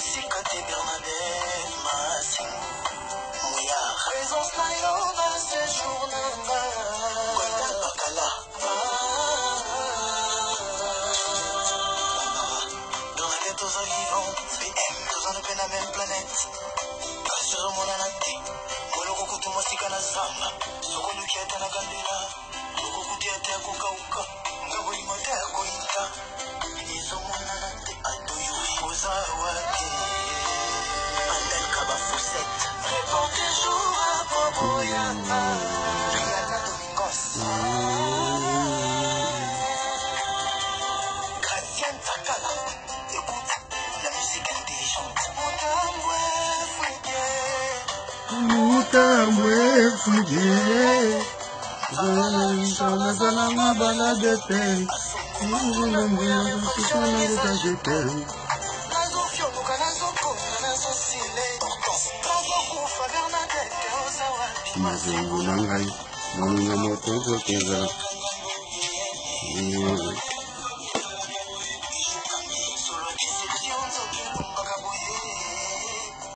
La même planète. Sur mon anati, Moloko Kutumosika na Zamba, Sokonu Kiata na Gandela, Loko Kutiata Kukauka, Ngabuli Mata Koita, Izo Monanate, Adoyu Fozawake, Andel Kaba Foussette, Répond toujours à Boboyana, Rihanna Domingos, Gratian Takala, écoute la musique intelligente. Mutamwe fuje Sana sana mabala dete Muna mwe Kusana dete Mazungu nangai Muna moto keza